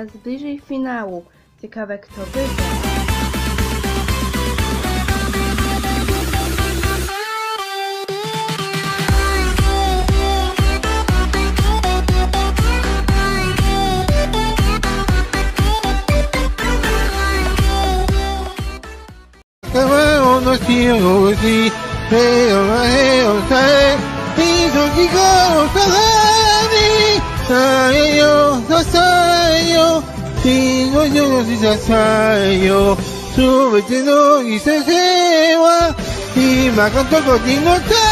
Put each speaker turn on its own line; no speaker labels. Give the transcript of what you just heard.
coraz bliżej finału. Ciekawe, kto wygra.
Súbete no y se va y me cantó con